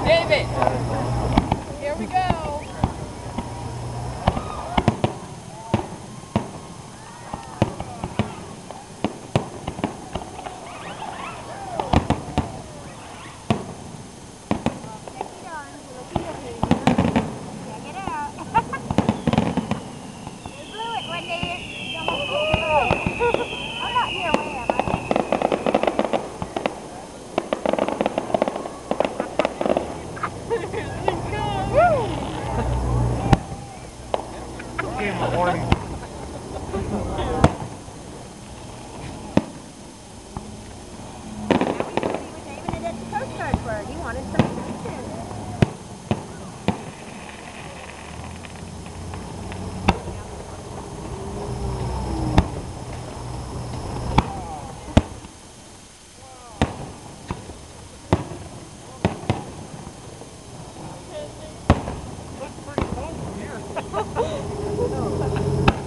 David, here we go. Give him a warning. He wanted some attention. Looks pretty close from here.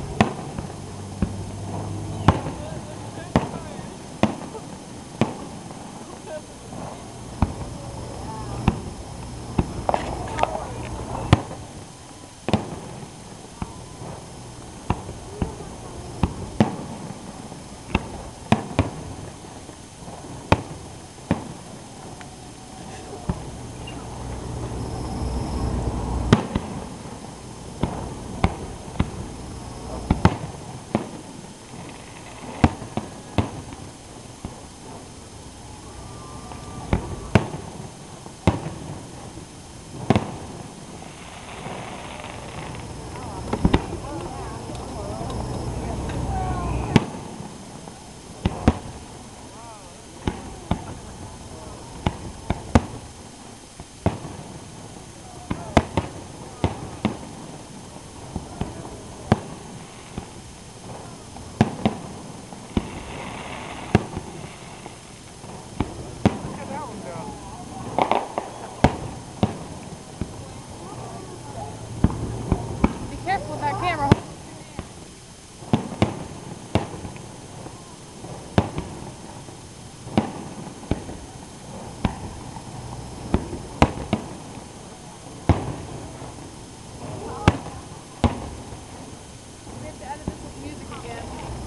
Be careful with that camera. We have to edit this with music again.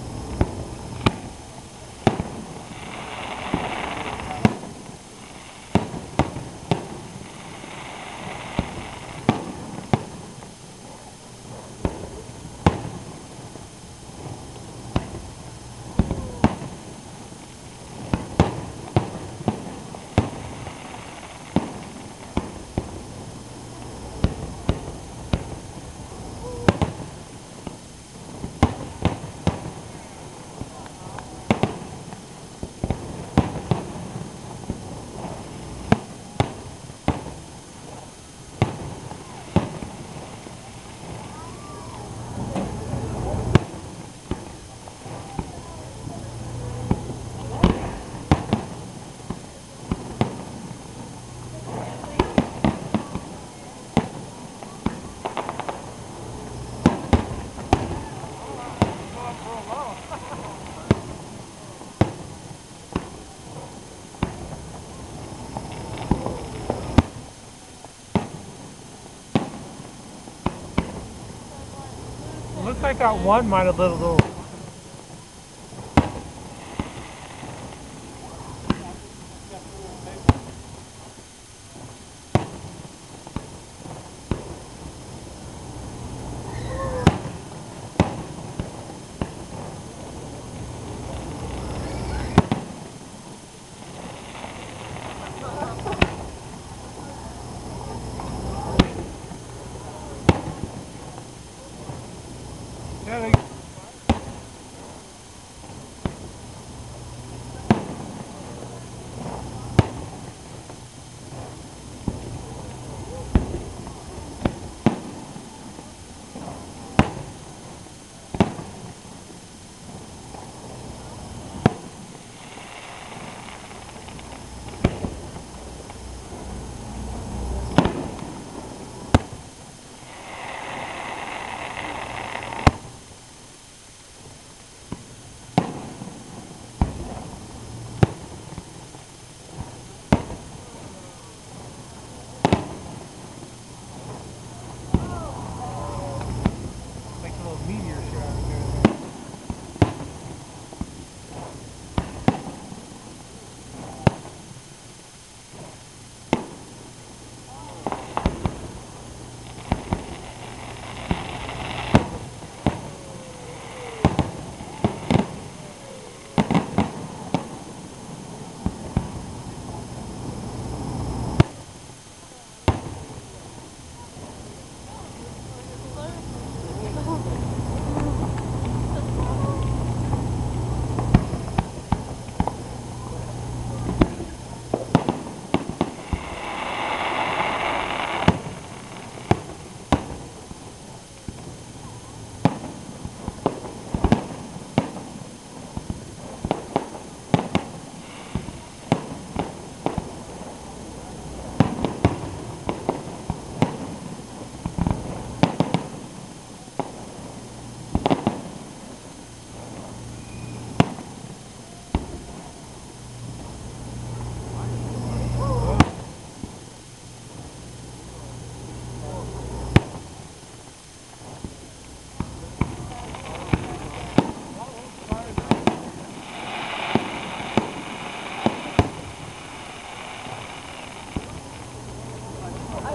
Looks like that one might have lit a little. Yeah,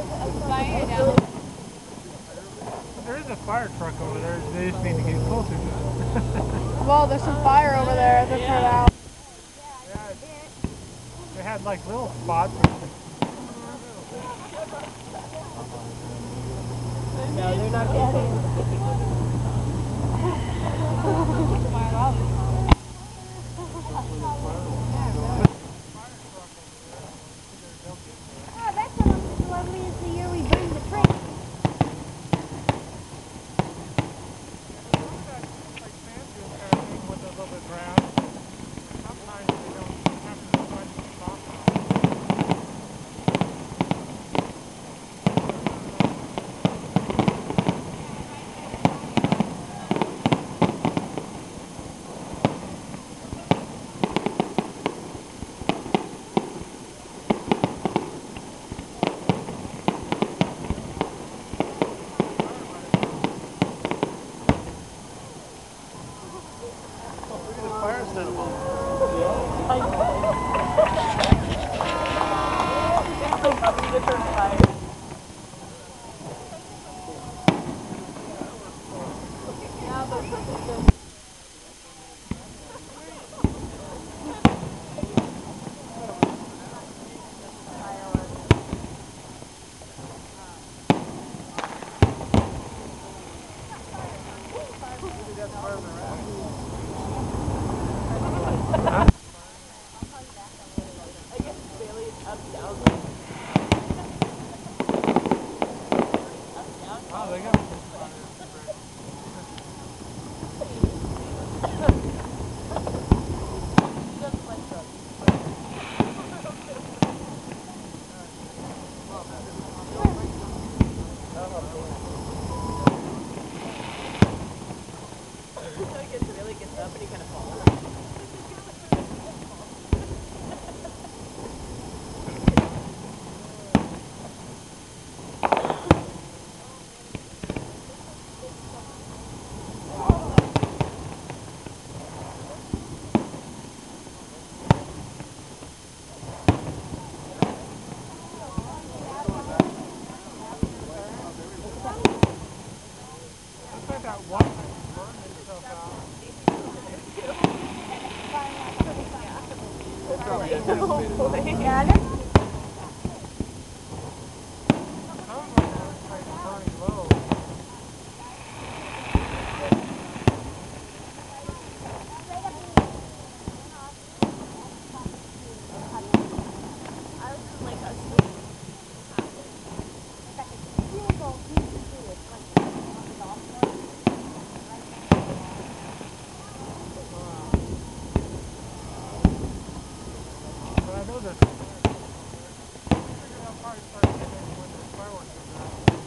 Diana. There is a fire truck over there. They just need to get closer to it. Well, there's some fire over there at the turnout. Yeah, they had like little spots. No, they're not getting Oh, that's almost as lovely as the year we burned the tree. Like sand dunes kind of thing with a little bit brown. Sometimes they don't have to find the spot. Oh, they got really gets up and he kind of falls. looks like that one burned itself out. Yeah, that's Sounds like it's burning low. But I know there's fire. I figured I'll probably start getting when the fireworks are done.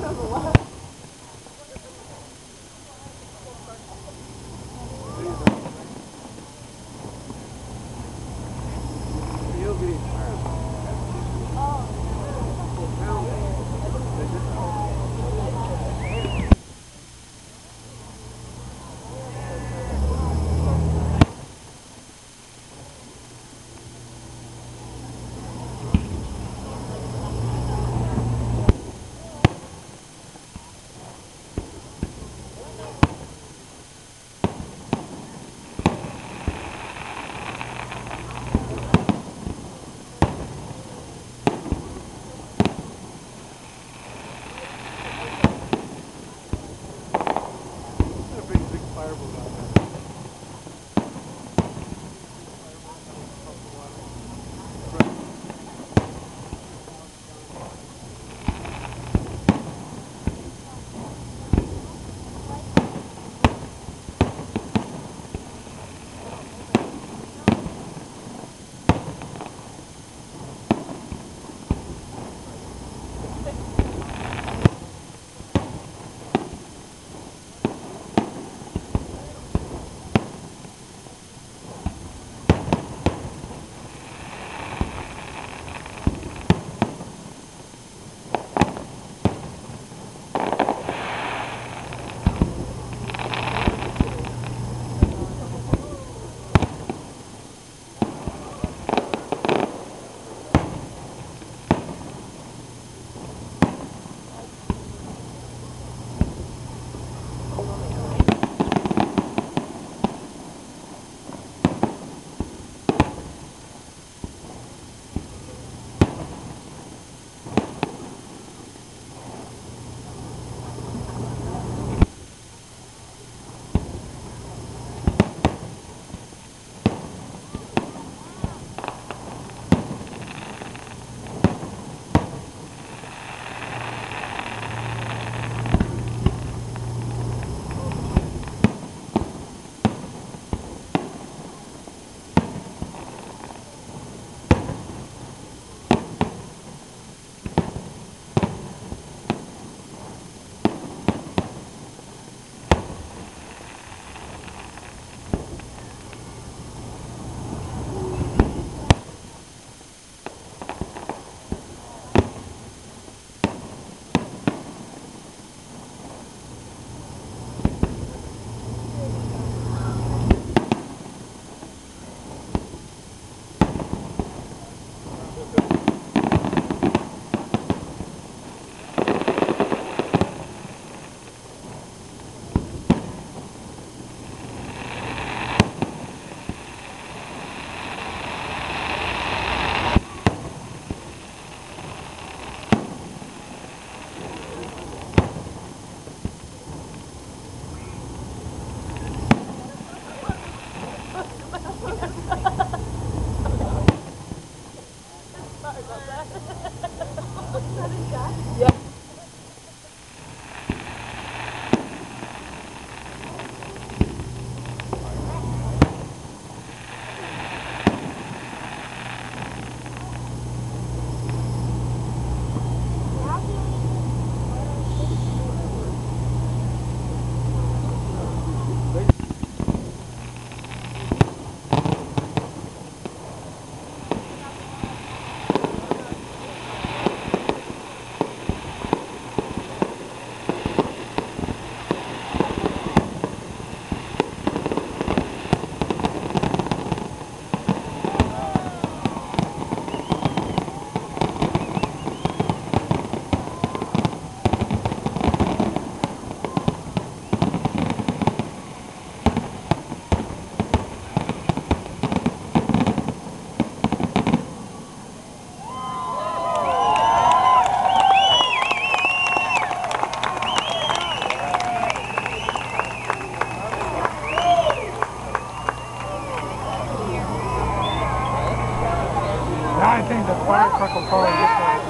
I think the fire truck will probably get there.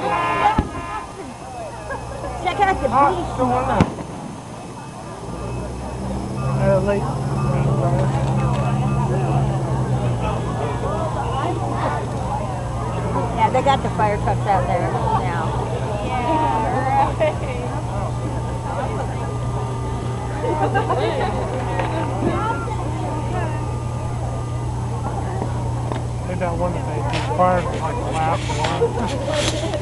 Check out the Ah, beach. still on that. Late. Yeah, they got the fire trucks out there now. Yeah, right. think that one that they inspired was like the last one.